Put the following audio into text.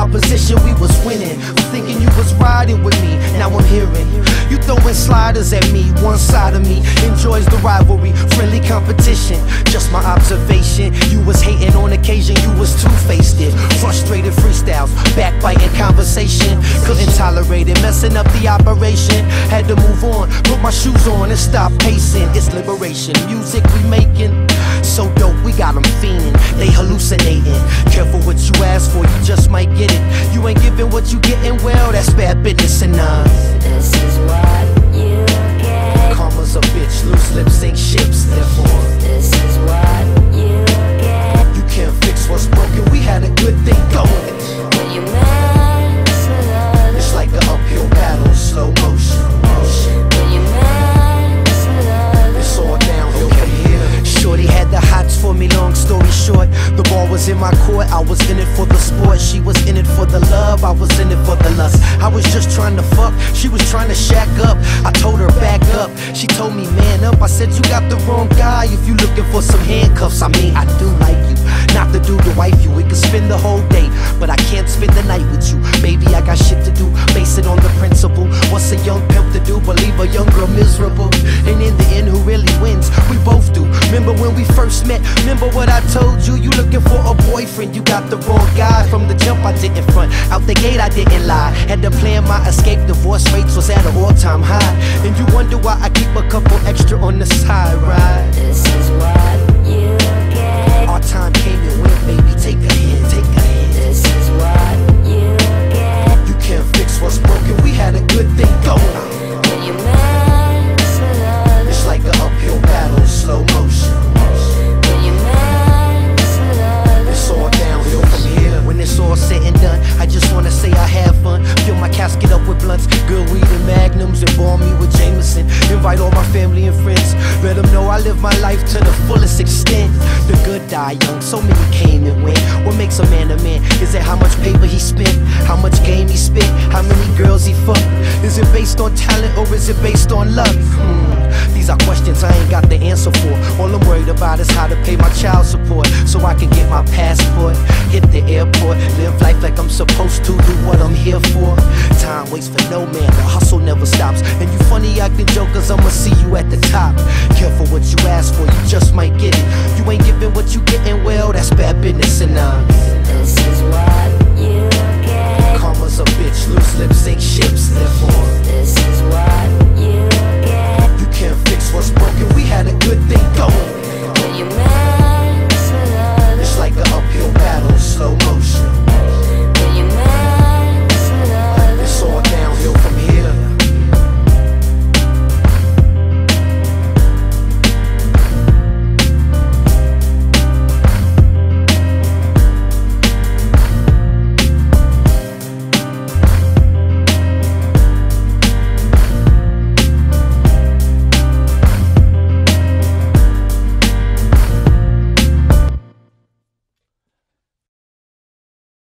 opposition, we was winning. Was thinking you was riding with me, now I'm hearing you throwing sliders at me. One side of me enjoys the rivalry, friendly competition. Just my observation, you was hating on occasion, you was two-faced it. Frustrated freestyles, backbiting conversation. Couldn't tolerate it, messing up the operation. Had to move on, put my shoes on and stop pacing. It's liberation, music we making so dope, we got them fiending, they hallucinating. Careful what you ask for, you just might get it. You ain't giving what you getting, well, that's bad business. And this is what you get. Karma's a bitch, loose lips ain't ships, therefore this is what you get. You can't fix what's broken, we had a good thing going. When you mess with others, it's like an uphill battle, slow motion. when you mess with others, It's all downhill from here. Shorty had the hots for me, long story short. The ball was in my court, I was in it for the sport. She was in it for the love, I was in it for the lust. I was just trying to fuck, she was trying to shack up. I told her back up, she told me man up. I said you got the wrong guy if you looking for some handcuffs. I mean I do like you, not the dude to wife you. We could spend the whole day, but I can't spend the night with you. Baby, I got shit to do, base it on the principle. What's a young pimp to do but leave a young girl miserable? And in the end, who really wins? We both do. Remember when we first met? Remember what I told you? You looking for a boyfriend, you got the wrong guy. From the jump I didn't front, out the gate I didn't lie. Had to plan my escape, divorce rates was at an all-time high. And you wonder why I keep a couple extra on the side, right? this is what you get. Our time came and went, baby, take a hint, take a hint. This is what you get. You can't fix what's broken, we had a good thing going. When you mess with others, It's like an uphill battle, slow motion. when you mess with others, It's all downhill from here. When it's all said and done, I just wanna say I had fun. Fill my casket up with blunts, good weed and magnums, and ball me with Jameson. Invite all my family and friends, let them know I live my life to the fullest extent. The good die young, so many came and went. What makes a man a man? Is it how much paper he spent, how much game he spent, how many girls he fucked? Is it based on talent or is it based on luck? These are questions I ain't got the answer for. All I'm worried about is how to pay my child support, so I can get my passport, hit the airport, live life like I'm supposed to, do what I'm here for. Time waits for no man, the hustle never stops. And you funny acting jokers, I'ma see you at the top. Careful what you ask for, you just might get it. You ain't giving what you getting, well, that's bad business. And this is